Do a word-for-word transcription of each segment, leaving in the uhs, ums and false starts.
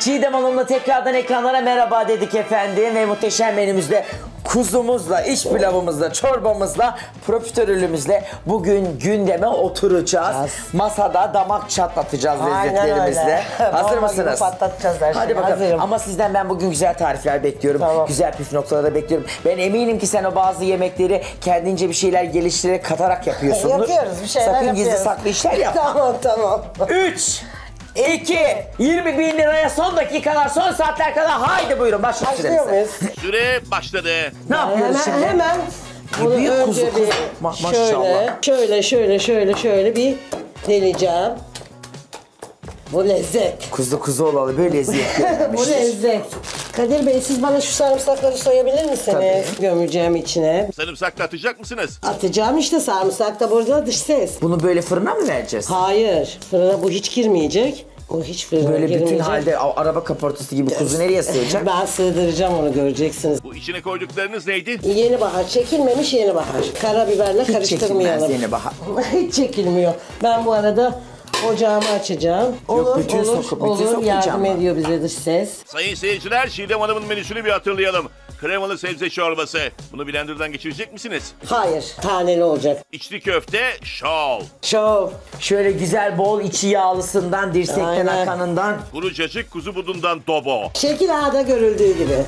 Çiğdem Hanım'la tekrardan ekranlara merhaba dedik efendim ve muhteşem menümüzde kuzumuzla, iç pilavımızla, çorbamızla, profiterolümüzle bugün gündeme oturacağız. Biraz. Masada damak çatlatacağız Aynen lezzetlerimizle. öyle. Hazır Bomba gibi mısınız? patlatacağız her Hadi şeyi. bakalım. Hazırım. Ama sizden ben bugün güzel tarifler bekliyorum. Tamam. Güzel püf noktaları bekliyorum. Ben eminim ki sen o bazı yemekleri kendince bir şeyler geliştirerek, katarak yapıyorsundur. Yapıyoruz, bir şeyler Sakın yapıyoruz. gizli saklı işler yapma. Tamam tamam. üç, iki, yirmi bin liraya son dakikalar, son saatler kadar haydi buyurun başla Başlıyor muyuz? Süre başladı. Ne yapıyoruz Hemen, şimdi? hemen bunu Büyük önce kuzu, bir kuzu. Ma- şöyle, maşallah. şöyle, şöyle, şöyle, şöyle bir deneyeceğim. Bu lezzet. Kuzu kuzu olalı böyle eziyet Bu görmemiştir. lezzet. Kadir Bey siz bana şu sarımsakları soyabilir misiniz? Gömeceğim içine. Sarımsak da atacak mısınız? Atacağım işte sarımsak da burada dış ses. Bunu böyle fırına mı vereceğiz? Hayır, fırına bu hiç girmeyecek. O hiç fırına Böyle bütün girmeyecek. halde a- araba kaportası gibi kuzu nereye sığacak? Ben sığdıracağım onu göreceksiniz. Bu içine koyduklarınız neydi? Yeni bahar, çekilmemiş yeni bahar. Karabiberle Hiç karıştırmayalım. çekilmez yeni bahar. Hiç çekilmiyor. Ben bu arada ocağımı açacağım. Olur, bütün olur, sokup- bütün olur. sokacağım Yardım ben. ediyor bize dış ses. Sayın seyirciler, Çiğdem Hanım'ın menüsünü bir hatırlayalım. Kremalı sebze çorbası. Bunu blenderdan geçirecek misiniz? Hayır, taneli olacak. İçli köfte, şov. Şov. Şöyle güzel bol içi yağlısından, dirsekten Aynen. akanından. Kuru cacık, kuzu budundan dobo. Şekil ağda görüldüğü gibi.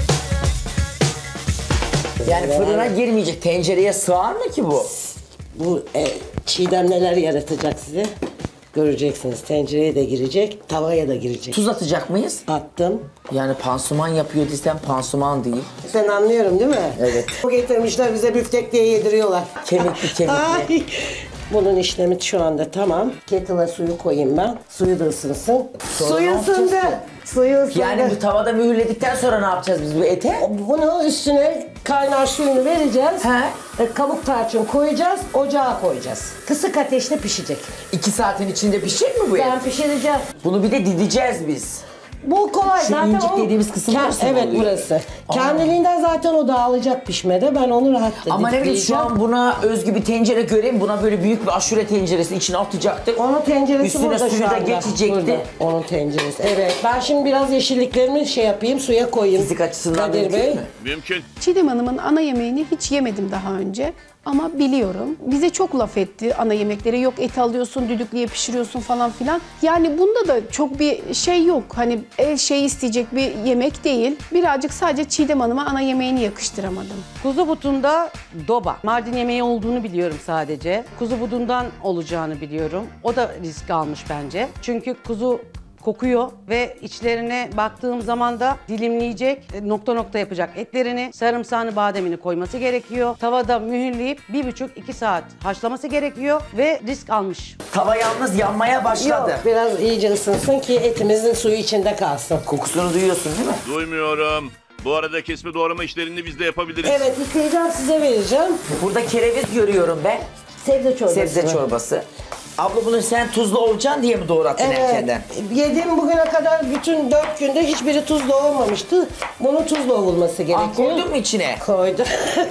Yani fırına girmeyecek. Tencereye sığar mı ki bu? Bu e, Çiğdem neler yaratacak size? Göreceksiniz. Tencereye de girecek, tavaya da girecek. Tuz atacak mıyız? Attım. Yani pansuman yapıyor desem pansuman değil. Sen anlıyorum değil mi? Evet. Bu getirmişler bize büftek diye yediriyorlar. Kemikli kemikli. Ay. Bunun işlemi şu anda tamam. Kettle'a suyu koyayım ben. Suyu da ısınsın. Sonra ne Suyu yapacağız ısındı. ki? Suyu ısındı. Yani bu tavada mühürledikten sonra ne yapacağız biz bu ete? Bunu üstüne kaynar suyunu vereceğiz. He. E, kabuk tarçın koyacağız. Ocağa koyacağız. Kısık ateşte pişecek. İki saatin içinde pişecek mi bu et? Ben pişireceğim. Bunu bir de dideceğiz biz. Bu kolay Şu zaten. incik o- dediğimiz kısım Ke- burası mı Evet oluyor? burası. Aa. Kendiliğinden zaten o dağılacak pişmede. Ben onu rahatla Ama ne bileyim şu dikleyeceğim. an buna özgü bir tencere göreyim. Buna böyle büyük bir aşure tenceresi içine atacaktık. Onun tenceresi Üstüne burada suyu şu da anda. geçecekti. Burada. Onun tenceresi. Evet. Ben şimdi biraz yeşilliklerimi şey yapayım, suya koyayım. Fizik açısından Kadir mümkün Bey. mü? Mümkün. Çiğdem Hanım'ın ana yemeğini hiç yemedim daha önce. Ama biliyorum. Bize çok laf etti ana yemeklere. Yok et alıyorsun, düdüklüye pişiriyorsun falan filan. Yani bunda da çok bir şey yok. Hani el şey isteyecek bir yemek değil. Birazcık sadece Çiğdem Hanım'a ana yemeğini yakıştıramadım. Kuzu butunda doba. Mardin yemeği olduğunu biliyorum sadece. Kuzu budundan olacağını biliyorum. O da risk almış bence. Çünkü kuzu kokuyor ve içlerine baktığım zaman da dilimleyecek, e, nokta nokta yapacak etlerini, sarımsağını, bademini koyması gerekiyor. Tavada mühürleyip bir buçuk iki saat haşlaması gerekiyor ve risk almış. Tava yalnız yanmaya başladı. Yok, biraz iyice ısınsın ki etimizin suyu içinde kalsın. Kokusunu duyuyorsun değil mi? Duymuyorum. Bu arada kesme doğrama işlerini biz de yapabiliriz. Evet, yıkayacağım size vereceğim. Burada kereviz görüyorum ben. Sebze çorbası. Sebze çorbası. Abla bunu sen tuzlu olacaksın diye mi doğrattın Evet. erkenden? Yediğim bugüne kadar bütün dört günde hiçbiri tuzlu olmamıştı. Bunun tuzlu olması gerekiyor. Ah, koydun mu içine? Koydum.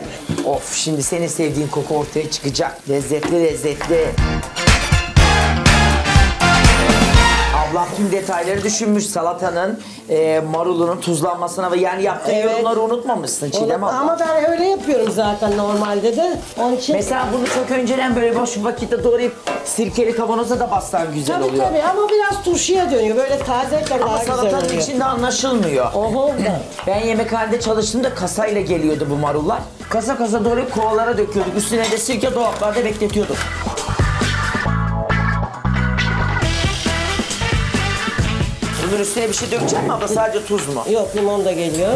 Of, şimdi senin sevdiğin koku ortaya çıkacak. Lezzetli lezzetli. Ablam tüm detayları düşünmüş salatanın, e, marulunun tuzlanmasına ve yani yaptığın Evet. yorumları unutmamışsın Çiğdem abla. Ama ben öyle yapıyorum zaten normalde de. Onun için... Mesela bunu çok önceden böyle boş bir vakitte doğrayıp sirkeli kavanoza da bassan güzel Tabii oluyor. tabii ama biraz turşuya dönüyor. Böyle tazeyken Ama daha güzel salatanın oluyor. içinde anlaşılmıyor. Oho. Ben yemekhanede çalıştığımda kasayla geliyordu bu marullar. Kasa kasa doğrayıp kovalara döküyorduk. Üstüne de sirke dolaplarda bekletiyorduk. Bunun üstüne bir şey dökecek mi abla? Sadece tuz mu? Yok, limon da geliyor.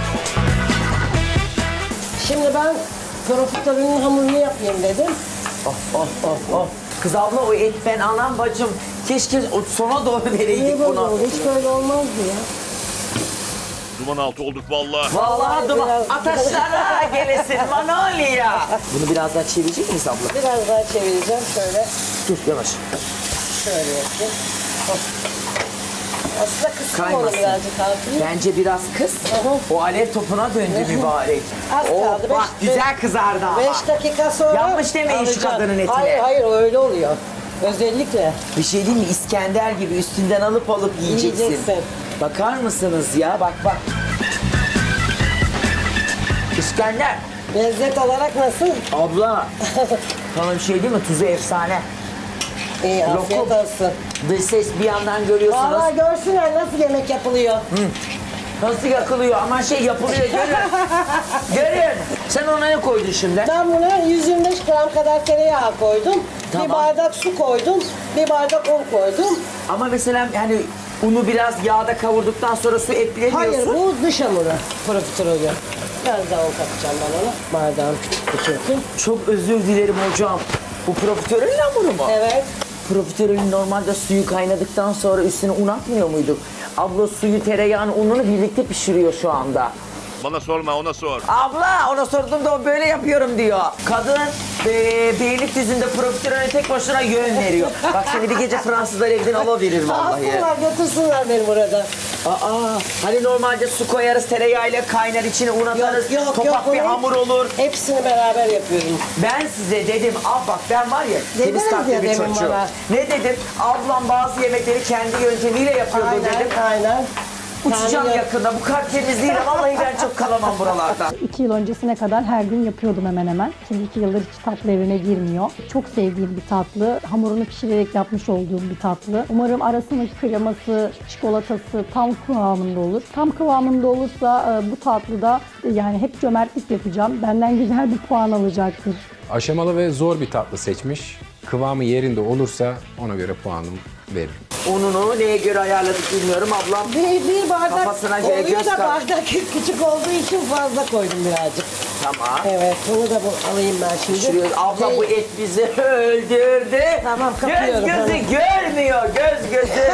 Şimdi ben profiterolün hamurunu yapayım dedim. Oh oh oh oh. Kız abla o et ben anam bacım. Keşke o sona doğru Niye vereydik böyle bunu. oldu? Hiç böyle olmazdı ya. Duman altı olduk vallahi. Vallahi duman Biraz- ataşlara gelesin Manolya. Bunu biraz daha çevirecek miyiz abla? Biraz daha çevireceğim şöyle. Dur yavaş. Şöyle yapayım. Hop. Aslında kısım onu Kaymasın. birazcık altını. Bence biraz kız. Aha. O alev topuna döndü mübarek. Az Oh, kaldı. bak Beş- güzel kızardı ama. Beş dakika sonra Yanlış demeyin şu alacağım. kadının etine. Hayır hayır o öyle oluyor. Özellikle Bir şey değil mi? İskender gibi üstünden alıp alıp yiyeceksin. yiyeceksin. Bakar mısınız ya? Bak bak. İskender. Lezzet olarak nasıl? Abla. Sana bir şey değil mi? Tuzu efsane. İyi, afiyet Lokum. olsun. Dış ses bir yandan görüyorsunuz. Valla görsünler nasıl yemek yapılıyor. Nasıl yakılıyor? Aman şey yapılıyor. Görün. Görün. Sen ona ne koydun şimdi? Ben buna yüz yirmi beş gram kadar tereyağı koydum. Tamam. Bir bardak su koydum. Bir bardak un koydum. Ama mesela yani unu biraz yağda kavurduktan sonra su eklemiyorsun. Hayır, bu dış hamuru. Profiterolü. Biraz daha un katacağım ben ona. Bardağım küçültün. Çok özür dilerim hocam. Bu profiterolün hamuru mu? Evet. Profiterolün normalde suyu kaynadıktan sonra üstüne un atmıyor muyduk? Abla suyu, tereyağını, ununu birlikte pişiriyor şu anda. Bana sorma, ona sor. Abla ona sordum da o böyle yapıyorum diyor. Kadın e, Beylikdüzü'nde profiterolü tek başına yön veriyor. Bak seni bir gece Fransızlar evden alabilir vallahi. Alsınlar götürsünler beni burada. Aa, hani normalde su koyarız, tereyağıyla kaynar, içine un atarız, Yok, yok, topak yok, bir onu- hamur olur. Hepsini beraber yapıyorum. Ben size dedim, ab bak ben var ya temiz Dediniz kalpli ya bir demin çocuğum. bana. Ne dedim? Ablam bazı yemekleri kendi yöntemiyle yapıyordu dedim. Aynen, aynen. Uçacağım Kendi- yakında. Bu kalp temizliğiyle vallahi ben çok kalamam buralarda. İki yıl öncesine kadar her gün yapıyordum hemen hemen. Şimdi iki yıldır hiç tatlı evine girmiyor. Çok sevdiğim bir tatlı. Hamurunu pişirerek yapmış olduğum bir tatlı. Umarım arasındaki kreması, çikolatası tam kıvamında olur. Tam kıvamında olursa e, bu tatlıda e, yani hep cömertlik yapacağım. Benden güzel bir puan alacaktır. Aşamalı ve zor bir tatlı seçmiş. Kıvamı yerinde olursa ona göre puanımı veririm. Ununu neye göre ayarladık bilmiyorum ablam. Bir, bir bardak Kafasına göre oluyor göz da kar- bardak küçük olduğu için fazla koydum birazcık. Tamam. Evet, bunu da bu alayım ben şimdi. Şuraya, abla Şey, bu et bizi öldürdü. Tamam, kapıyorum, Göz gözü görmüyor, göz gözü.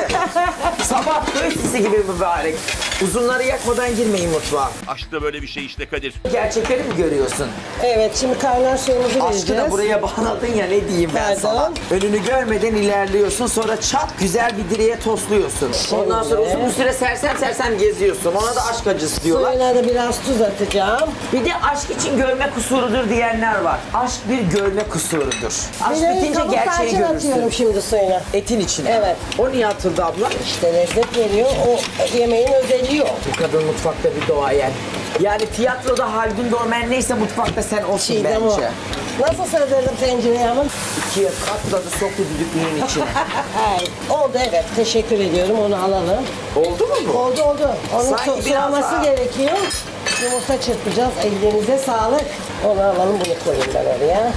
Sabah köy sisi gibi mübarek. Uzunları yakmadan girmeyin mutfağa. Aşkta böyle bir şey işte Kadir. Gerçekleri mi görüyorsun? Evet, şimdi kaynar suyumuzu Aşkı vereceğiz. da buraya bağladın ya ne diyeyim ben Pardon. sana. Önünü görmeden ilerliyorsun, sonra çat güzel bir direğe tosluyorsun. Ondan sonra uzun bir süre sersem sersem geziyorsun. Ona da aşk acısı diyorlar. Suyuna da biraz tuz atacağım. Bir de aşk için görme kusurudur diyenler var. Aşk bir görme kusurudur. Aşk Bir de bitince kabuk gerçeği tarçın atıyorum görürsün. şimdi suyuna. Etin içine. Evet. O niye atıldı abla? İşte lezzet veriyor. O yemeğin özelliği o. Bu kadın mutfakta bir doğayen. Yani tiyatroda Haldun Dormen neyse mutfakta sen olsun Çiğdem o. bence. Nasıl sığdırdım tencereye ama? İkiye katladı soktu düdüklüğün içine. Oldu evet. Teşekkür ediyorum. Onu alalım. Oldu mu bu? Oldu oldu. Onun Sanki so- biraz soğuması daha. gerekiyor. Yumurta çırpacağız. Ellerinize sağlık. Onu alalım. Bunu koyayım ben oraya.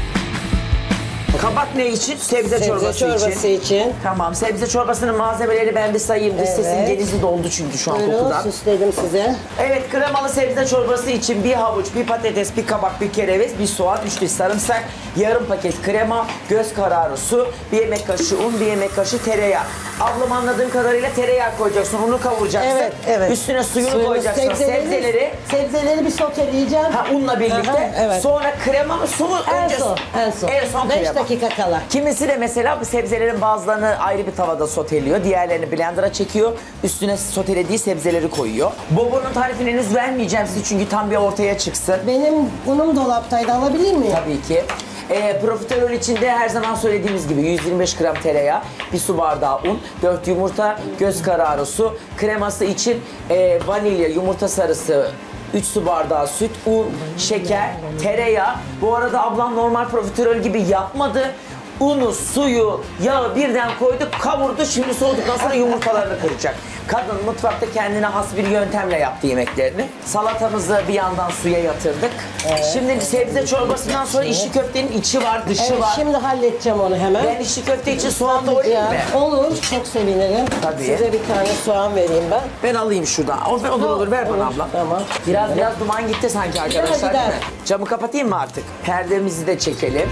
Kabak ne için? Sebze, Sebze çorbası, çorbası için. için. Tamam, sebze çorbasının malzemeleri ben bir sayayım. Dış sesin Evet. genizi doldu çünkü şu an Buyurun kokudan. süsledim size. Evet, kremalı sebze çorbası için bir havuç, bir patates, bir kabak, bir kereviz, bir soğan, üç diş sarımsak, yarım paket krema, göz kararı su, bir yemek kaşığı un, bir yemek kaşığı tereyağı. Ablam anladığım kadarıyla tereyağı koyacaksın, unu kavuracaksın. Evet, evet. Üstüne suyunu Suyunu, koyacaksın, sebzeleri. Sebzeleri bir soteleyeceğim. Ha, unla birlikte. Aha, evet. Sonra krema mı, su mu? En Önce son, en son. En son Beş krema. dakika kala. Kimisi de mesela bu sebzelerin bazılarını ayrı bir tavada soteliyor. Diğerlerini blender'a çekiyor. Üstüne sotelediği sebzeleri koyuyor. Bobonun tarifini henüz vermeyeceğim size çünkü tam bir ortaya çıksın. Benim unum dolaptaydı. Alabilir miyim? Tabii ki. E, profiterol içinde her zaman söylediğimiz gibi yüz yirmi beş gram tereyağı, bir su bardağı un, dört yumurta, göz kararı su, kreması için e, vanilya, yumurta sarısı, üç su bardağı süt, un, şeker, tereyağı. Bu arada ablam normal profiterol gibi yapmadı. Unu, suyu, yağı birden koydu, kavurdu. Şimdi soğuduktan sonra yumurtalarını kıracak. Kadın mutfakta kendine has bir yöntemle yaptı yemeklerini. Salatamızı bir yandan suya yatırdık. Şimdi sebze çorbasından sonra içli köftenin içi var, dışı Evet, var. şimdi halledeceğim onu hemen. Ben içli köfte için soğan doğrayayım mı? Olur, çok sevinirim. Tabii. Size bir tane soğan vereyim ben. Ben alayım şuradan. Olur olur, olur. Ver bana Olur, abla. tamam. Biraz biraz duman gitti sanki arkadaşlar gider. değil mi? Camı kapatayım mı artık? Perdemizi de çekelim.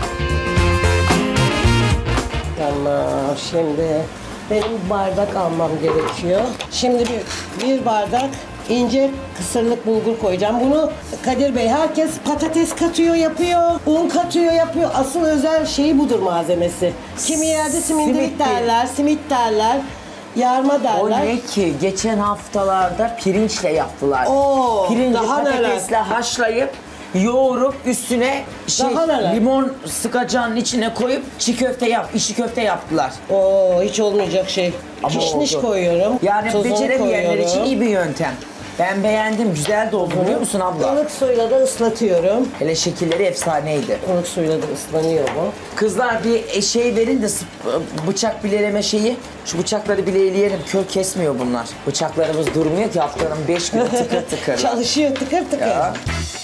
Tamam, şimdi benim bardak almam gerekiyor. Şimdi bir, bir bardak ince kısırlık bulgur koyacağım. Bunu Kadir Bey, herkes patates katıyor, yapıyor, un katıyor, yapıyor. Asıl özel şeyi budur malzemesi. Kimi yerde simindirik Simit derler, simit derler, yarma O derler. ne ki? Geçen haftalarda pirinçle yaptılar. Oo, Pirinci daha patatesle neler? haşlayıp yoğurup üstüne şey Daha neler? limon sıkacağının içine koyup çiğ köfte yap, içli köfte yaptılar. Oo, hiç olmayacak şey. Ama Kişniş oldu. koyuyorum. Yani tuzunu beceremeyenler koyuyorum. için iyi bir yöntem. Ben beğendim, güzel de oldu biliyor musun abla? Ilık suyla da ıslatıyorum. Hele şekilleri efsaneydi. Ilık suyla da ıslanıyor bu. Kızlar bir şey verin de sıp- bıçak bileleme şeyi. Şu bıçakları bileleyelim. Kör kesmiyor bunlar. Bıçaklarımız durmuyor ki haftanın beş günü tıkır tıkır. Çalışıyor tıkır tıkır. Ya.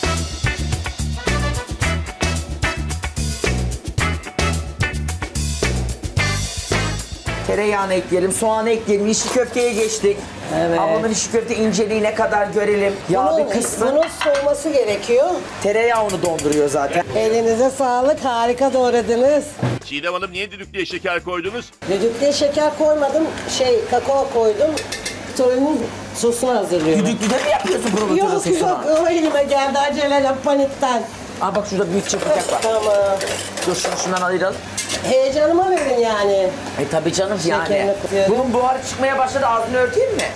Tereyağını ekleyelim, soğanı ekleyelim, içli köfteye geçtik. Evet. Ablamın içli köfte inceliğine kadar görelim. Yağ Bunun, bir kısmı. bunun soğuması gerekiyor. Tereyağı onu donduruyor zaten. Elinize sağlık, harika doğradınız. Çiğdem Hanım niye düdüklüye şeker koydunuz? Düdüklüye şeker koymadım, şey kakao koydum. Torunun sosunu hazırlıyorum. Düdüklüde mi yapıyorsun provokatörün Yok sosunu? yok, o elime geldi aceleyle panikten. Aa bak şurada büyük çırpacak var. Tamam. Dur şunu şundan ayıralım. Heyecanıma verin yani. E tabii canım yani. Şekerini koyuyorum. Bunun buharı çıkmaya başladı, ağzını örteyim mi?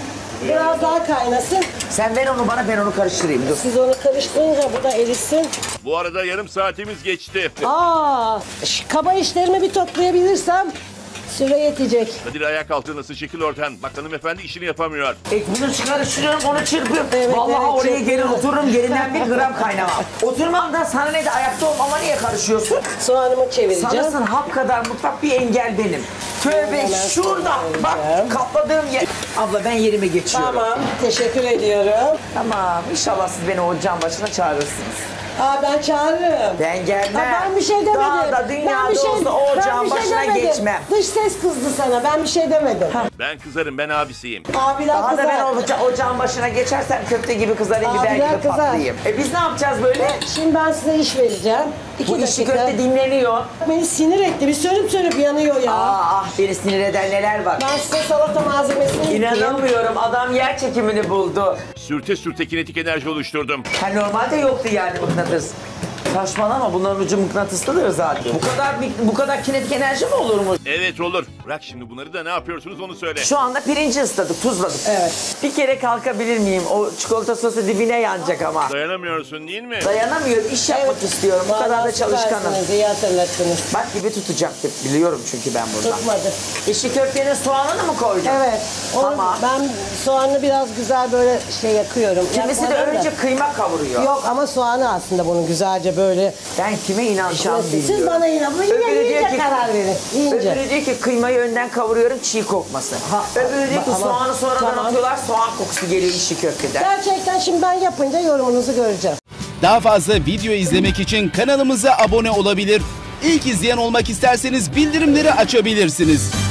Biraz daha kaynasın. Sen ver onu bana, ben onu karıştırayım. Dur. Siz onu karıştırınca bu da erisin. Bu arada yarım saatimiz geçti. Aa, şu kaba işlerimi bir toplayabilirsem süre yetecek. Kadir ayak altı nasıl şekil ortan? Bak hanımefendi işini yapamıyor. E bunu karıştırıyorum, onu çırpıyorum. Evet, Vallahi evet, oraya gelir çırpıyorum. otururum, yerinden bir gram kaynamam. Oturmamdan sana ne de ayakta olmama niye karışıyorsun? Soğanımı çevireceğim. Sanırsın hap kadar mutfak bir engel benim. Tövbe Hemen şurada bak çevireceğim. kapladığım yer. Abla ben yerime geçiyorum. Tamam, teşekkür ediyorum. Tamam inşallah siz beni ocağın başına çağırırsınız. Aa, ben çağırırım. Ben gelmem. Aa, ben bir şey demedim. Daha da Ben dünyada bir şey- olsa o ben ocağın bir şey başına demedim. geçmem. Dış ses kızdı sana, ben bir şey demedim. Ben kızarım, ben abisiyim. Abiler Daha da kızar. ben oca ocağın başına geçersem köfte gibi kızarayım, Aa, biber biber gibi kızar. patlayayım. E biz ne yapacağız böyle? Şimdi ben size iş vereceğim. İki Bu işi dakika. köfte dinleniyor. Beni sinir etti, bir sönüp sönüp yanıyor ya. Aa, ah beni sinir eden neler var. Ben size salata malzemesini yapayım. İnanamıyorum, adam yer çekimini buldu. Sürte sürte kinetik enerji oluşturdum. Ha, normalde yoktu yani mıknatıs. Saçmalama, bunların ucu mıknatıslıdır zaten. Bu kadar bu kadar kinetik enerji mi olurmuş? Evet olur. Bırak şimdi bunları da ne yapıyorsunuz onu söyle. Şu anda pirinci ısladık, tuzladık. Evet. Bir kere kalkabilir miyim? O çikolata sosu dibine yanacak ama. Dayanamıyorsun değil mi? Dayanamıyorum, iş yapmak istiyorum. Bu kadar da çalışkanım. Süpersiniz, iyi hatırlattınız. Bak gibi tutacaktır. Biliyorum çünkü ben buradan. Tutmadı. İşi köftenin soğanını mı koydun? Evet. Onu, Tamam. Ben soğanı biraz güzel böyle şey yakıyorum. Kimisi de Yakmadan da. önce kıyma kavuruyor. Yok ama soğanı aslında bunun güzelce böyle. Ben kime inanacağım Siz bilmiyorum. bana inanın. Öbürü Yine diyor iyice ki- karar verin. İyice. Öbürü diyor ki kıymayı önden kavuruyorum çiğ kokmasın. Ha, Öbürü diyor ki ama- soğanı sonradan tamam. atıyorlar, soğan kokusu geliyor işi köfteden. Gerçekten şimdi ben yapınca yorumunuzu göreceğim. Daha fazla video izlemek için kanalımıza abone olabilir. İlk izleyen olmak isterseniz bildirimleri açabilirsiniz.